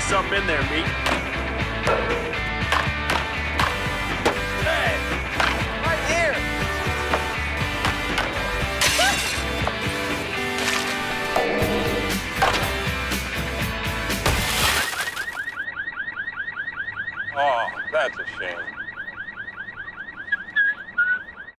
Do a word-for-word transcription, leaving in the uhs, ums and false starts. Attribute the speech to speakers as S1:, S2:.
S1: something in there, Meek. Hey! Right here!
S2: Oh, that's a shame.